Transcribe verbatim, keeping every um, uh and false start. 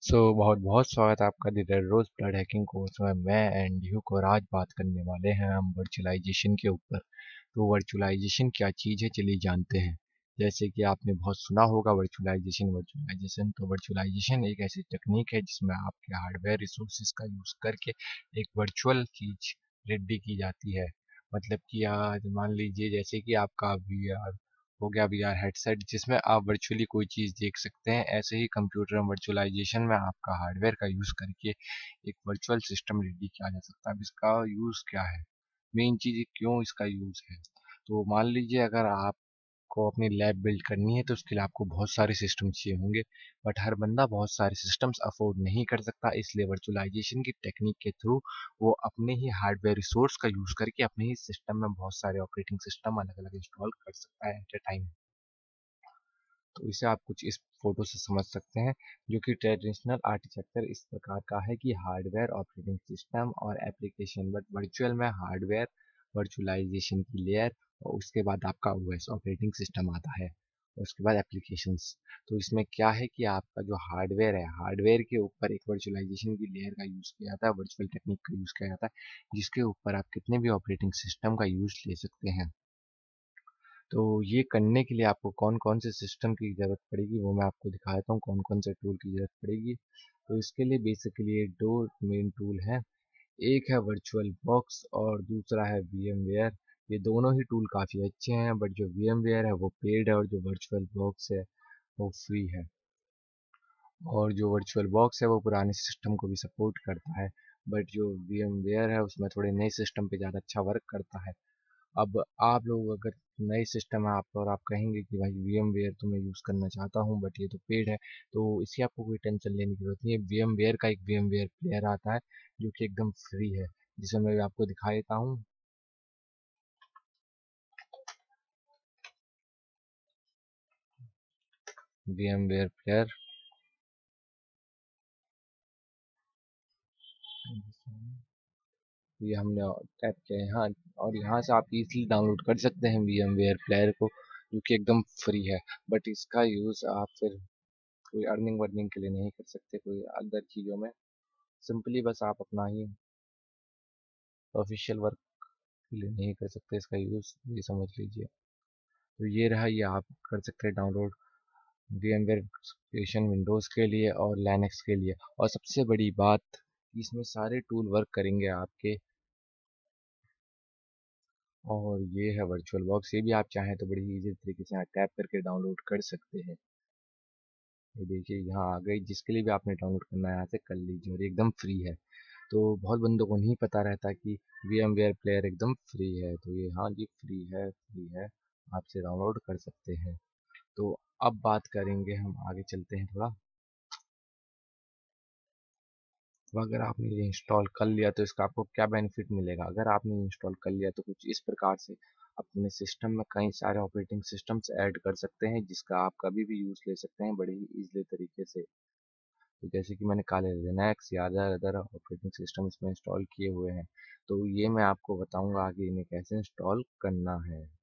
सो बहुत बहुत स्वागत है आपका the red rose blood hacking course में। मैं एंड यू को आज बात करने वाले हैं हम वर्चुअलाइजेशन के ऊपर। तो वर्चुअलाइजेशन क्या चीज़ है, चलिए जानते हैं। जैसे कि आपने बहुत सुना होगा वर्चुअलाइजेशन वर्चुअलाइजेशन तो वर्चुअलाइजेशन एक ऐसी टेक्निक है जिसमें आपके हार्डवेयर रिसोर्सेज का यूज़ करके एक वर्चुअल चीज़ रेडी की जाती है। मतलब कि आज मान लीजिए जैसे कि आपका वी आर हो गया, वी आर हेडसेट जिसमें आप वर्चुअली कोई चीज़ देख सकते हैं। ऐसे ही कंप्यूटर वर्चुअलाइजेशन में आपका हार्डवेयर का यूज़ करके एक वर्चुअल सिस्टम रेडी किया जा सकता है। अब इसका यूज़ क्या है, मेन चीज़ क्यों इसका यूज़ है। तो मान लीजिए अगर आपको अपनी लैब बिल्ड करनी है तो उसके लिए आपको बहुत सारे सिस्टम चाहिए होंगे, बट हर बंदा बहुत सारे सिस्टम्स अफोर्ड नहीं कर सकता। इसलिए वर्चुअलाइजेशन की टेक्निक के थ्रू वो अपने ही हार्डवेयर रिसोर्स का यूज़ करके अपने ही सिस्टम में बहुत सारे ऑपरेटिंग सिस्टम अलग अलग इंस्टॉल कर सकता है एट ए टाइम। तो इसे आप कुछ इस फोटो से समझ सकते हैं, जो कि ट्रेडिशनल आर्किटेक्चर इस प्रकार का है कि हार्डवेयर ऑपरेटिंग सिस्टम और एप्लीकेशन, बट वर्चुअल में हार्डवेयर वर्चुअलाइजेशन की लेयर और उसके बाद आपका ओएस ऑपरेटिंग सिस्टम आता है और उसके बाद एप्लीकेशंस। तो इसमें क्या है कि आपका जो हार्डवेयर है, हार्डवेयर के ऊपर एक वर्चुअलाइजेशन की लेयर का यूज़ किया जाता है, वर्चुअल टेक्निक का यूज़ किया जाता है, जिसके ऊपर आप कितने भी ऑपरेटिंग सिस्टम का यूज़ ले सकते हैं। तो ये करने के लिए आपको कौन कौन से सिस्टम की ज़रूरत पड़ेगी वो मैं आपको दिखा देता हूँ, कौन कौन से टूल की ज़रूरत पड़ेगी। तो इसके लिए बेसिकली दो मेन टूल हैं। एक है वर्चुअल बॉक्स और दूसरा है वीएमवेयर। ये दोनों ही टूल काफ़ी अच्छे हैं, बट जो वीएमवेयर है वो पेड है और जो वर्चुअल बॉक्स है वो फ्री है। और जो वर्चुअल बॉक्स है वो पुराने सिस्टम को भी सपोर्ट करता है, बट जो वीएमवेयर है उसमें थोड़े नए सिस्टम पे ज़्यादा अच्छा वर्क करता है। अब आप लोग अगर नए सिस्टम है आप और आप कहेंगे कि भाई वीएमवेयर तो मैं यूज़ करना चाहता हूँ बट ये तो पेड है, तो इसकी आपको कोई टेंशन लेने की ज़रूरत नहीं है। वीएमवेयर का एक वीएमवेयर प्लेयर आता है जो कि एकदम फ्री है, जिसे मैं आपको दिखा देता हूँ। वीएमवेयर प्लेयर, ये हमने टैप किया है यहाँ, और यहाँ से आप इजीली डाउनलोड कर सकते हैं वीएमवेयर प्लेयर को, जो कि एकदम फ्री है। बट इसका यूज़ आप फिर कोई अर्निंग वर्निंग के लिए नहीं कर सकते, कोई अदर चीज़ों में। सिंपली बस आप अपना ही ऑफिशियल वर्क के लिए नहीं कर सकते इसका यूज़, ये समझ लीजिए। तो ये रहा, ये आप कर सकते हैं डाउनलोड VMware वर्कस्टेशन विंडोज़ के लिए और लिनक्स के लिए। और सबसे बड़ी बात, इसमें सारे टूल वर्क करेंगे आपके। और ये है वर्चुअल बॉक्स, ये भी आप चाहें तो बड़ी इजी तरीके से यहाँ टैप करके डाउनलोड कर सकते हैं। ये देखिए यहाँ आ गई, जिसके लिए भी आपने डाउनलोड करना है यहाँ से कर लीजिए और ये एकदम फ्री है। तो बहुत बंदों को नहीं पता रहता कि VMware प्लेयर एकदम फ्री है, तो ये हाँ जी फ्री है, फ्री है, आपसे डाउनलोड कर सकते हैं। तो अब बात करेंगे, हम आगे चलते हैं थोड़ा। तो अगर आपने ये इंस्टॉल कर लिया तो इसका आपको क्या बेनिफिट मिलेगा। अगर आपने इंस्टॉल कर लिया तो कुछ इस प्रकार से अपने सिस्टम में कई सारे ऑपरेटिंग सिस्टम्स ऐड कर सकते हैं, जिसका आप कभी भी यूज़ ले सकते हैं बड़े ही ईजिली तरीके से। तो जैसे कि मैंने काले लिनक्स या अदर अदर ऑपरेटिंग सिस्टम इसमें इंस्टॉल किए हुए हैं, तो ये मैं आपको बताऊंगा आगे इन्हें कैसे इंस्टॉल करना है।